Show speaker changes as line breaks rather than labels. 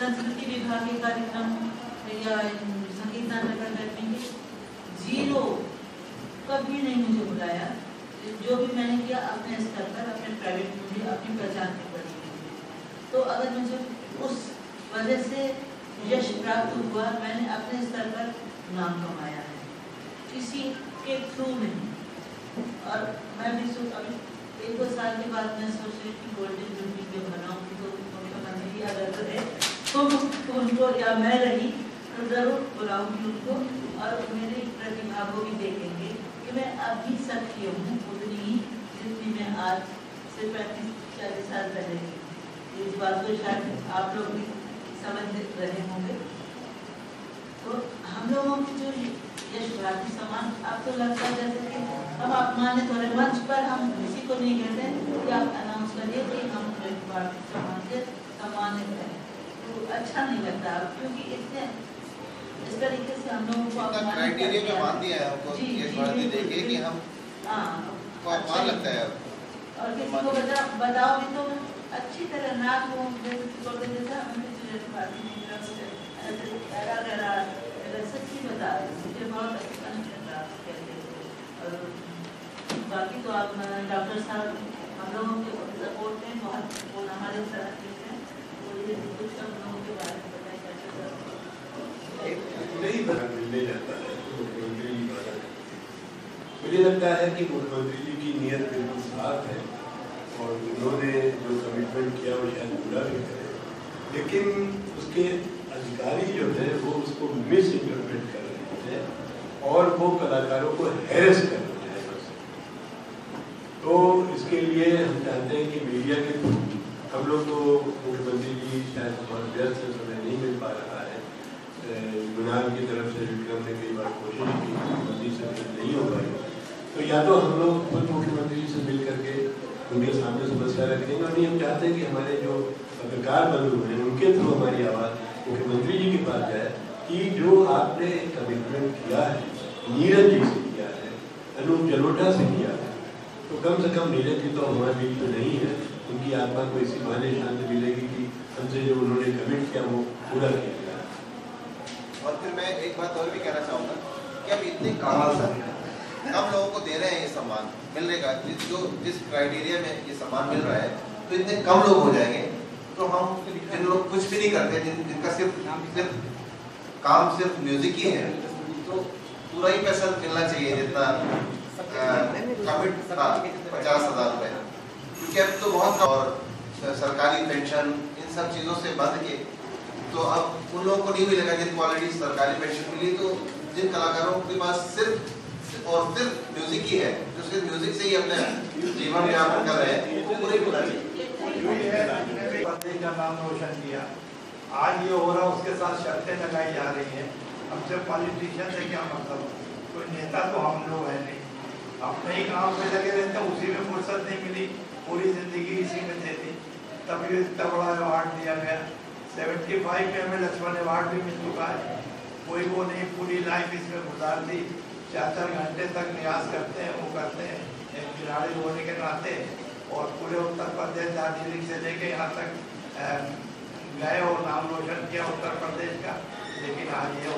संस्कृति विभाग के कार्यक्रम या संगीत नाटक अकादमी के 0 कभी नहीं मुझे बुलाया। जो भी मैंने किया अपने स्तर पर, अपने प्राइवेट, मुझे अपनी पहचान की पड़ी। तो अगर मुझे उस वजह से यश प्राप्त हुआ, मैंने अपने स्तर पर नाम कमाया है, किसी के थ्रू नहीं। और मैं भी अभी 1-2 साल के बाद मैं सोच रही थी गोल्डन जुबली पे बनाऊंगी, तो मुख्यमंत्री अगर रहे तो उनको, या मैं रही तो जरूर बुलाऊंगी उनको, और मेरी प्रतिभा को भी देखेंगे कि मैं अभी सक्रिय हूँ उतनी ही जितनी मैं आज से 35-40 साल पहले की। इस बात को शायद आप लोग भी समझ रहे होंगे। तो हम लोगों की जो यश भारती सम्मान, अब तो लगता है जैसे कि हम अपमानित हो रहे। मंच पर हम किसी को नहीं कहते कि आप अनाउंस करिए कि हम यश भारती सम्मान से सम्मानित हैं, तो अच्छा नहीं लगता, क्योंकि इतने इस तरीके से हम लोगों को
क्राइटेरिया में मान दिया है हमको यश भारती देके कि हम अपमान लगता है।
और किसी को बताओ भी तो अच्छी तरह ना को जैसा यश भारती सच्ची बता रहे, मुझे बहुत अच्छा लगा कहते। और बाकी तो आप डॉक्टर साहब हम लोगों के सपोर्ट में बहुत हमारे साथ हैं, तो ये कुछ हम लोगों के बारे में बताइए।
नहीं मिलने जाता है मुख्यमंत्री जी द्वारा। मुझे लगता है कि मुख्यमंत्री जी की नीयत बिल्कुल साफ है और उन्होंने जो कमिटमेंट किया वो शायद पूरा भी करे, लेकिन उसके अधिकारी जो है वो उसको मिस इंटरप्रेट कर रहे हैं और वो कलाकारों को हैरेस कर रहे हैं। तो इसके लिए हम चाहते हैं कि मीडिया के थ्रू, हम लोग तो मुख्यमंत्री जी शायद बहुत व्यस्त है, समय नहीं मिल पा रहा है। यूनान की तरफ से विक्रम ने कई बार कोशिश की, मुख्यमंत्री से नहीं हो पाई, तो या तो हम लोग खुद मुख्यमंत्री से मिल करके उनके सामने समस्या रखेंगे, और नहीं हम चाहते हैं कि हमारे जो पत्रकार बंधु हैं उनके थ्रू हमारी आवाज़ मुख्यमंत्री जी के पास जाए कि जो आपने कमिटमेंट किया है, नीरज जी से किया है, अनूप जलोटा से किया है, तो कम से कम नीरज जी तो हमारे बीच में नहीं है, उनकी आत्मा को इसी बहाने शांति मिलेगी कि हमसे जो उन्होंने कमिट किया वो पूरा किया गया।
और फिर मैं एक बात और भी कहना चाहूँगा कि अब इतने कम लोगों को दे रहे हैं ये सम्मान मिलने का, जिस क्राइटेरिया में ये सम्मान मिल रहा है, तो इतने कम लोग हो जाएंगे, तो हम जिन लोग कुछ भी नहीं करते, जिनका सिर्फ काम सिर्फ म्यूजिक ही है, तो पूरा ही पैसा मिलना चाहिए जितना कमिट था 50,000 रुपये, क्योंकि अब तो बहुत, और सरकारी पेंशन इन सब चीज़ों से बंद के, तो अब उन लोगों को नहीं मिलेगा जिनको ऑलरेडी सरकारी पेंशन मिली। तो जिन कलाकारों के पास सिर्फ म्यूजिक ही है, जो सिर्फ म्यूजिक से ही अपने जीवन यापन कर रहे हैं, वो पूरे मिलना चाहिए।
का नाम रोशन किया, आज ये हो रहा है, उसके साथ शर्तें लगाई जा रही हैं। हमसे पॉलिटिशियन से क्या मतलब, कोई नेता तो हम लोग है नहीं, अपने ही काम पे लगे रहते हैं, उसी में फुर्सत नहीं मिली, पूरी जिंदगी इसी में दे दी, तभी इतना बड़ा अवार्ड दिया गया। 75 में हमें लक्ष्मण अवार्ड भी मिल चुका है, कोई वो नहीं, पूरी लाइफ इसमें गुजार दी, 4-4 घंटे तक नियाज करते हैं, वो करते हैं एक खिलाड़ी होने के नाते, और पूरे उत्तर प्रदेश दार्जिलिंग से लेके यहाँ तक गए और नाम रोशन किया उत्तर प्रदेश का। लेकिन आज ये